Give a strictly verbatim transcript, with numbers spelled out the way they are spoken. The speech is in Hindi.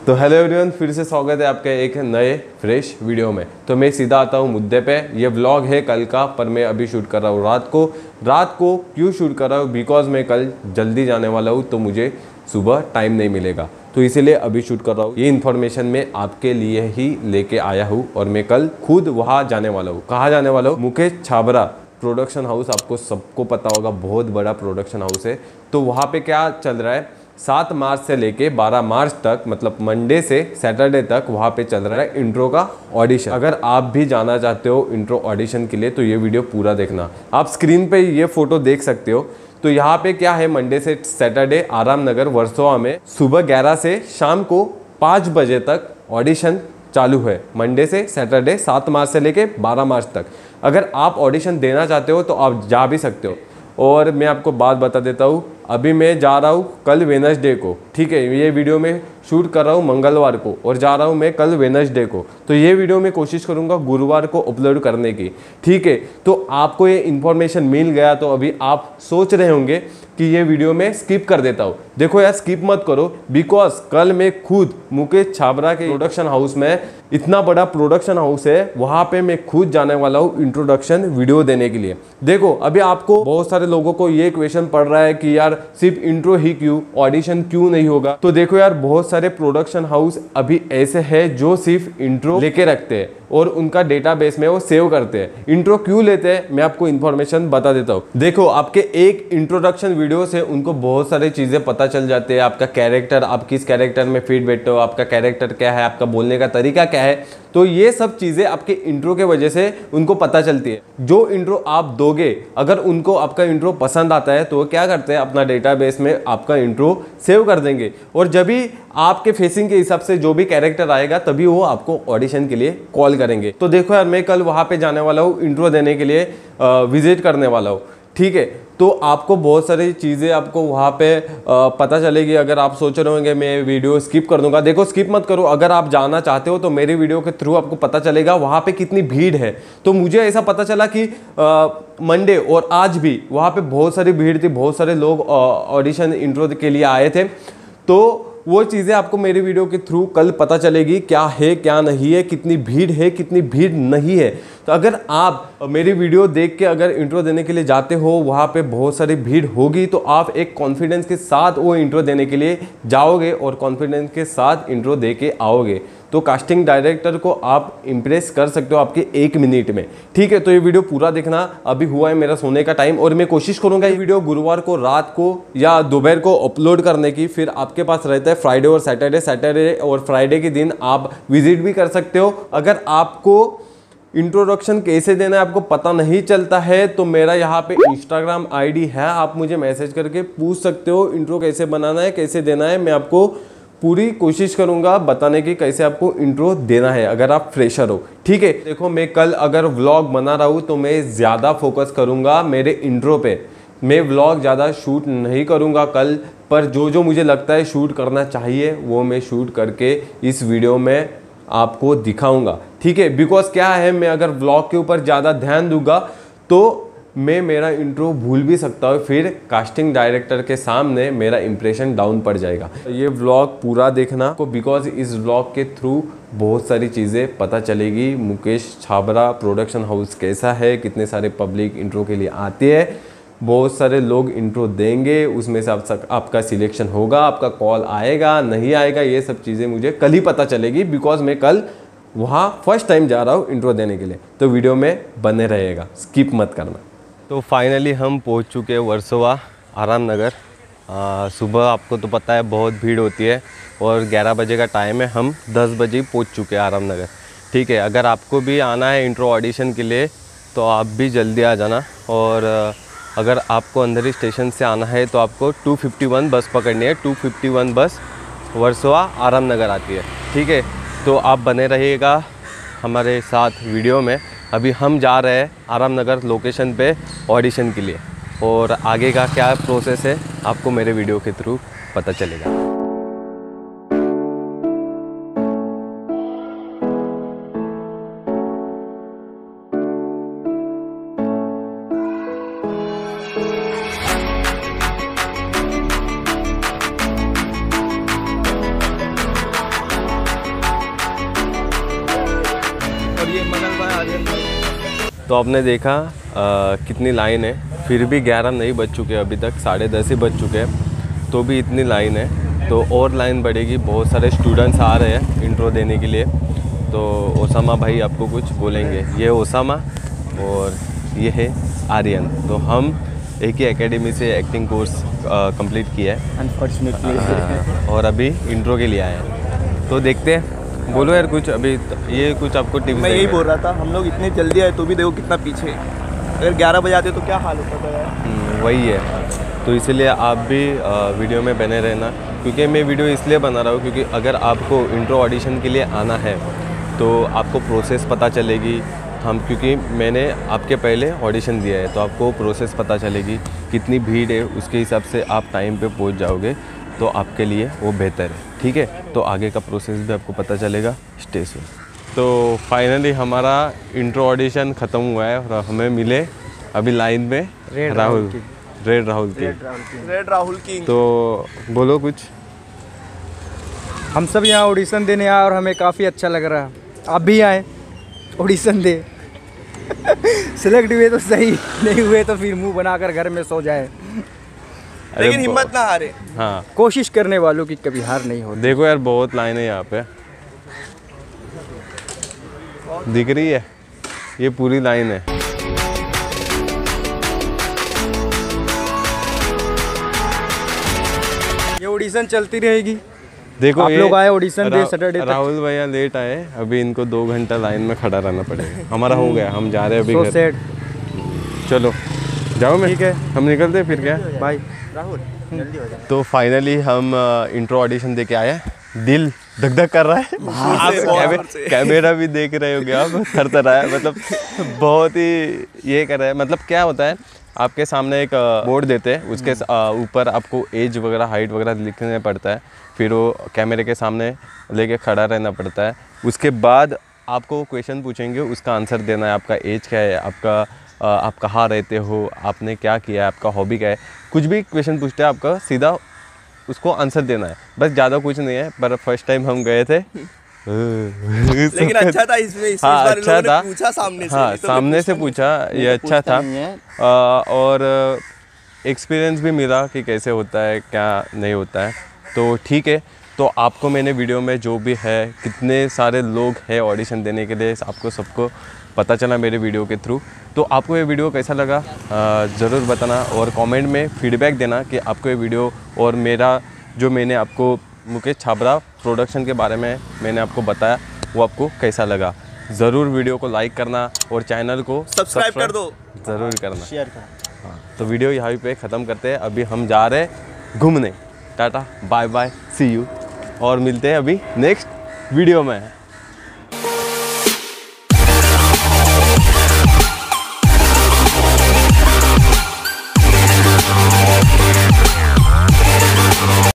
तो हेलो एवरीवन, फिर से स्वागत है आपके एक नए फ्रेश वीडियो में। तो मैं सीधा आता हूँ मुद्दे पे। ये व्लॉग है कल का, पर मैं अभी शूट कर रहा हूँ रात को। रात को क्यों शूट कर रहा हूँ? बिकॉज मैं कल जल्दी जाने वाला हूँ, तो मुझे सुबह टाइम नहीं मिलेगा, तो इसीलिए अभी शूट कर रहा हूँ। ये इन्फॉर्मेशन मैं आपके लिए ही लेके आया हूँ और मैं कल खुद वहाँ जाने वाला हूँ। कहाँ जाने वाला हूँ? मुकेश छाबरा प्रोडक्शन हाउस, आपको सबको पता होगा, बहुत बड़ा प्रोडक्शन हाउस है। तो वहाँ पे क्या चल रहा है, सात मार्च से लेके बारह मार्च तक, मतलब मंडे से सैटरडे तक वहाँ पे चल रहा है इंट्रो का ऑडिशन। अगर आप भी जाना चाहते हो इंट्रो ऑडिशन के लिए तो ये वीडियो पूरा देखना। आप स्क्रीन पे ये फोटो देख सकते हो। तो यहाँ पे क्या है, मंडे से सैटरडे आराम नगर वर्सोवा में सुबह ग्यारह से शाम को पाँच बजे तक ऑडिशन चालू है। मंडे से सैटरडे सात मार्च से लेके बारह मार्च तक। अगर आप ऑडिशन देना चाहते हो तो आप जा भी सकते हो। और मैं आपको बात बता देता हूँ, अभी मैं जा रहा हूँ कल वेडनेसडे को, ठीक है। ये वीडियो में शूट कर रहा हूँ मंगलवार को और जा रहा हूँ मैं कल वेडनेसडे को। तो ये वीडियो मैं कोशिश करूँगा गुरुवार को अपलोड करने की, ठीक है। तो आपको ये इन्फॉर्मेशन मिल गया तो अभी आप सोच रहे होंगे कि ये वीडियो में स्किप कर देता हूँ। देखो यार, स्किप मत करो, बिकॉज कल मैं खुद मुकेश छाबरा के प्रोडक्शन हाउस में, इतना बड़ा प्रोडक्शन हाउस है, वहाँ पे मैं खुद जाने वाला हूँ इंट्रोडक्शन वीडियो देने के लिए। देखो, अभी आपको बहुत सारे लोगों को ये क्वेश्चन पड़ रहा है कि यार सिर्फ इंट्रो ही क्यों, ऑडिशन क्यों नहीं होगा? तो देखो यार, बहुत सारे प्रोडक्शन हाउस अभी ऐसे है जो सिर्फ इंट्रो लेके रखते हैं और उनका डेटाबेस में वो सेव करते हैं। इंट्रो क्यों लेते हैं, मैं आपको इन्फॉर्मेशन बता देता हूँ। देखो, आपके एक इंट्रोडक्शन वीडियो से उनको बहुत सारी चीजें पता चल जाती है। आपका कैरेक्टर, आप किस कैरेक्टर में फिट बैठते हो, आपका कैरेक्टर क्या है, आपका बोलने का तरीका क्या है। तो ये सब चीजें आपके इंट्रो के वजह से उनको पता चलती है। जो इंट्रो आप दोगे, अगर उनको आपका इंट्रो पसंद आता है तो वो क्या करते हैं, अपना डेटाबेस में आपका इंट्रो सेव कर देंगे। और जब भी आपके फेसिंग के हिसाब से जो भी कैरेक्टर आएगा, तभी वो आपको ऑडिशन के लिए कॉल करेंगे। तो देखो यार, मैं कल वहां पे जाने वाला हूँ इंट्रो देने के लिए, विजिट करने वाला हूँ, ठीक है। तो आपको बहुत सारी चीज़ें आपको वहाँ पे आ, पता चलेगी। अगर आप सोच रहे होंगे मैं वीडियो स्किप कर दूंगा, देखो स्किप मत करो। अगर आप जाना चाहते हो तो मेरी वीडियो के थ्रू आपको पता चलेगा वहाँ पे कितनी भीड़ है। तो मुझे ऐसा पता चला कि मंडे और आज भी वहाँ पे बहुत सारी भीड़ थी, बहुत सारे लोग ऑडिशन इंट्रो के लिए आए थे। तो वो चीज़ें आपको मेरी वीडियो के थ्रू कल पता चलेगी, क्या है क्या नहीं है, कितनी भीड़ है कितनी भीड़ नहीं है। तो अगर आप मेरी वीडियो देख के अगर इंट्रो देने के लिए जाते हो, वहाँ पे बहुत सारी भीड़ होगी, तो आप एक कॉन्फिडेंस के साथ वो इंट्रो देने के लिए जाओगे और कॉन्फिडेंस के साथ इंट्रो दे के आओगे। तो कास्टिंग डायरेक्टर को आप इम्प्रेस कर सकते हो आपके एक मिनट में, ठीक है। तो ये वीडियो पूरा देखना। अभी हुआ है मेरा सोने का टाइम और मैं कोशिश करूंगा ये वीडियो गुरुवार को रात को या दोपहर को अपलोड करने की। फिर आपके पास रहता है फ्राइडे और सैटरडे। सैटरडे और फ्राइडे के दिन आप विजिट भी कर सकते हो। अगर आपको इंट्रोडक्शन कैसे देना है आपको पता नहीं चलता है तो मेरा यहाँ पे इंस्टाग्राम आईडी है, आप मुझे मैसेज करके पूछ सकते हो इंट्रो कैसे बनाना है, कैसे देना है। मैं आपको पूरी कोशिश करूंगा बताने की कैसे आपको इंट्रो देना है अगर आप फ्रेशर हो, ठीक है। देखो, मैं कल अगर व्लॉग बना रहा हूँ तो मैं ज़्यादा फोकस करूंगा मेरे इंट्रो पे। मैं व्लॉग ज़्यादा शूट नहीं करूंगा कल, पर जो जो मुझे लगता है शूट करना चाहिए वो मैं शूट करके इस वीडियो में आपको दिखाऊंगा, ठीक है। बिकॉज क्या है, मैं अगर व्लॉग के ऊपर ज़्यादा ध्यान दूंगा तो मैं मेरा इंट्रो भूल भी सकता हूँ, फिर कास्टिंग डायरेक्टर के सामने मेरा इंप्रेशन डाउन पड़ जाएगा। ये व्लॉग पूरा देखना को, बिकॉज इस व्लॉग के थ्रू बहुत सारी चीज़ें पता चलेगी। मुकेश छाबरा प्रोडक्शन हाउस कैसा है, कितने सारे पब्लिक इंट्रो के लिए आते हैं, बहुत सारे लोग इंट्रो देंगे, उसमें से आप आपका सिलेक्शन होगा, आपका कॉल आएगा नहीं आएगा, ये सब चीज़ें मुझे कल ही पता चलेगी। बिकॉज मैं कल वहाँ फर्स्ट टाइम जा रहा हूँ इंट्रो देने के लिए। तो वीडियो में बने रहेगा, स्किप मत करना। तो फाइनली हम पहुँच चुके हैं वर्सोवा आराम नगर। सुबह आपको तो पता है बहुत भीड़ होती है और ग्यारह बजे का टाइम है, हम दस बजे पहुँच चुके हैं आराम नगर, ठीक है। अगर आपको भी आना है इंट्रो ऑडिशन के लिए तो आप भी जल्दी आ जाना। और अगर आपको अंधेरी स्टेशन से आना है तो आपको टू फिफ्टी वन बस पकड़नी है। टू फिफ्टी वन बस वर्सोवा आराम नगर आती है, ठीक है। तो आप बने रहिएगा हमारे साथ वीडियो में। अभी हम जा रहे हैं आराम नगर लोकेशन पे ऑडिशन के लिए, और आगे का क्या प्रोसेस है आपको मेरे वीडियो के थ्रू पता चलेगा। तो आपने देखा आ, कितनी लाइन है, फिर भी ग्यारह नहीं बज चुके अभी तक, साढ़े दस ही बज चुके हैं, तो भी इतनी लाइन है। तो और लाइन बढ़ेगी, बहुत सारे स्टूडेंट्स आ रहे हैं इंट्रो देने के लिए। तो ओसामा भाई आपको कुछ बोलेंगे। ये ओसामा और ये है आर्यन। तो हम एक ही एकेडमी से एक्टिंग कोर्स कंप्लीट किया है अनफॉर्चुनेटली, और अभी इंट्रो के लिए आए हैं। तो देखते हैं, बोलो यार कुछ अभी, ये कुछ आपको टिप्स। मैं यही बोल रहा था, हम लोग इतने जल्दी आए तो भी देखो कितना पीछे, अगर ग्यारह बजे आते तो क्या हाल होता था यार। वही है, तो इसलिए आप भी वीडियो में बने रहना, क्योंकि मैं वीडियो इसलिए बना रहा हूँ क्योंकि अगर आपको इंट्रो ऑडिशन के लिए आना है तो आपको प्रोसेस पता चलेगी। हम क्योंकि मैंने आपके पहले ऑडिशन दिया है, तो आपको प्रोसेस पता चलेगी, कितनी भीड़ है, उसके हिसाब से आप टाइम पे पहुंच जाओगे, तो आपके लिए वो बेहतर है। ठीक है, तो आगे का प्रोसेस भी आपको पता चलेगा। Stay tuned. तो फाइनली हमारा इंट्रो ऑडिशन ख़त्म हुआ है और हमें मिले अभी लाइन में राहुल, रेड राहुल की रेड राहुल की तो बोलो कुछ। हम सब यहाँ ऑडिशन देने आए और हमें काफ़ी अच्छा लग रहा है। आप भी आए ऑडिशन दे सिलेक्ट हुए तो सही, नहीं हुए तो फिर मुंह बनाकर घर में सो जाए, लेकिन हिम्मत ना हारे। हाँ, कोशिश करने वालों की कभी हार नहीं होती। देखो यार बहुत लाइन है यहाँ पे, दिख रही है, ये पूरी लाइन है। ये ऑडिशन चलती रहेगी। देखो आप लोग आए ऑडिशन दे रा, सैटरडे तक। राहुल भैया लेट आए, अभी इनको दो घंटा लाइन में खड़ा रहना पड़ेगा। हमारा हो गया, हम जा रहे हैं अभी so घर। sad। चलो जाओ, मैं ठीक है, हम निकलते फिर क्या बाय राहुल जल्दी हो जाए। तो फाइनली हम इंट्रो ऑडिशन दे के आए हैं। दिल धक धक कर रहा है, आप कैमे, कैमरा भी देख रहे होगे आप, थर रहा है, मतलब बहुत ही ये कर रहा है। मतलब क्या होता है, आपके सामने एक बोर्ड देते हैं, उसके ऊपर आपको एज वगैरह हाइट वगैरह लिखना पड़ता है, फिर वो कैमरे के सामने लेके खड़ा रहना पड़ता है। उसके बाद आपको क्वेश्चन पूछेंगे, उसका आंसर देना है। आपका एज क्या है, आपका आप कहाँ रहते हो, आपने क्या किया है, आपका हॉबी क्या है, कुछ भी क्वेश्चन पूछते हैं, आपका सीधा उसको आंसर देना है, बस ज़्यादा कुछ नहीं है। पर फर्स्ट टाइम हम गए थे लेकिन अच्छा था इसमें, इस हाँ, बार अच्छा था, पूछा सामने से, हाँ तो सामने से पूछा, ये अच्छा था। आ, और एक्सपीरियंस भी मिला कि कैसे होता है, क्या नहीं होता है। तो ठीक है, तो आपको मैंने वीडियो में जो भी है, कितने सारे लोग हैं ऑडिशन देने के लिए, आपको सबको पता चला मेरे वीडियो के थ्रू। तो आपको ये वीडियो कैसा लगा ज़रूर बताना, और कमेंट में फीडबैक देना कि आपको ये वीडियो और मेरा जो मैंने आपको मुकेश छाबड़ा प्रोडक्शन के बारे में मैंने आपको बताया, वो आपको कैसा लगा। ज़रूर वीडियो को लाइक करना और चैनल को सब्सक्राइब कर दो, ज़रूर करना, शेयर करना। हाँ, तो वीडियो यहाँ पे ख़त्म करते हैं। अभी हम जा रहे हैं घूमने। Tata bye bye, see you, और मिलते हैं अभी नेक्स्ट वीडियो में।